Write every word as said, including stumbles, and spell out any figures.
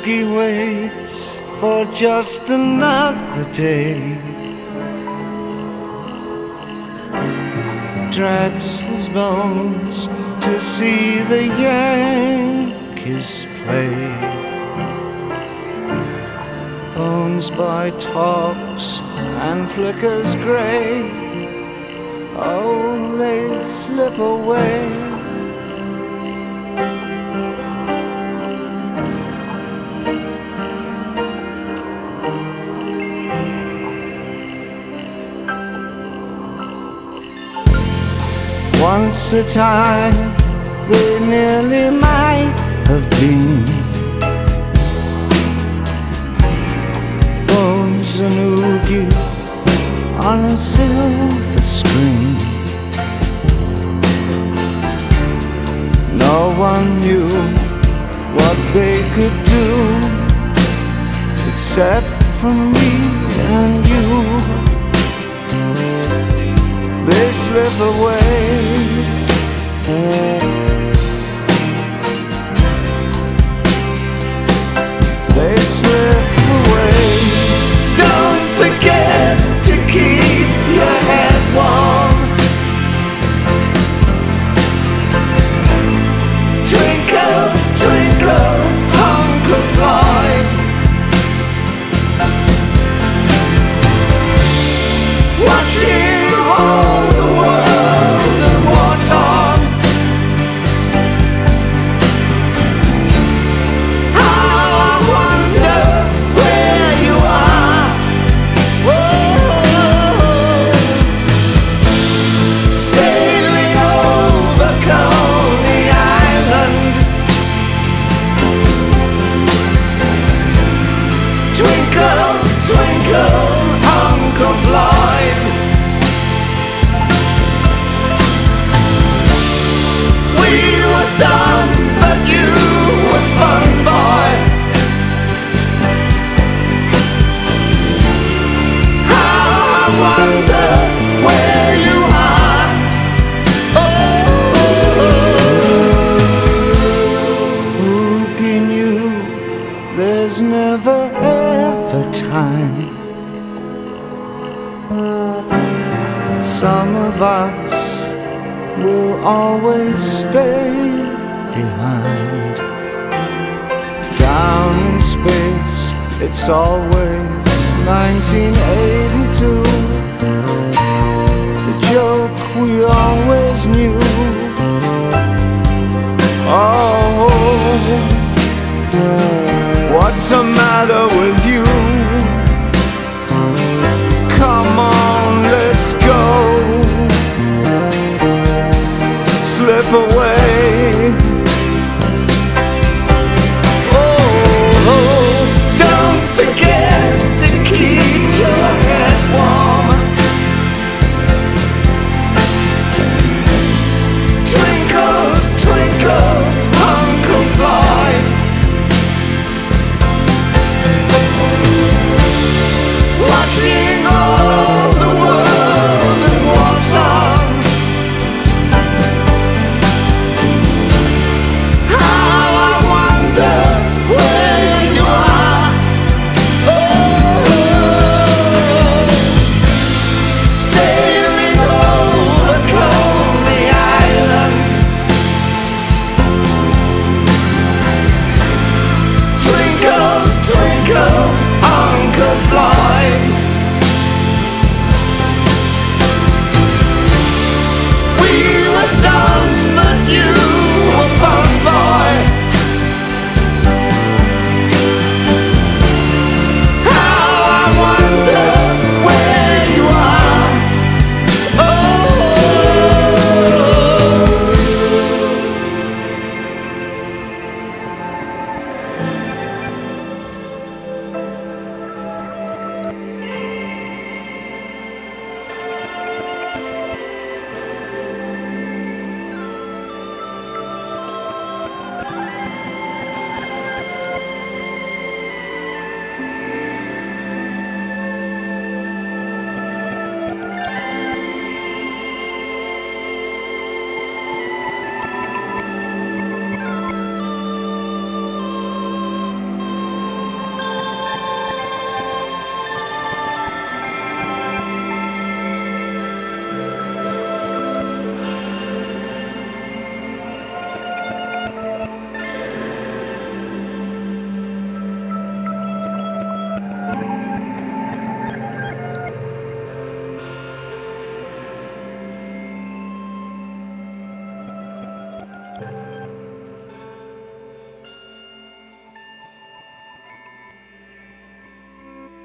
Oogie waits for just another day, drags his bones to see the Yankees play. Bones by tops and flickers grey, oh, they slip away. Once a time they nearly might have been Bones and Oogie on a silver screen. No one knew what they could do except for me and you. They slip away. They slip away. Don't forget to keep your head warm. Twinkle, twinkle, Uncle Floyd. Watching all the world and war-torn. How I wonder where you are. Whoa. Sailing over Coney Island. Twinkle, twinkle, Uncle Floyd. We were done, but you were fun, boy. How I wonder where you are. Oh, Oogie knew there's never ever time. Some of us will always stay behind. Down in space, it's always nineteen eighty-two. The joke we always knew.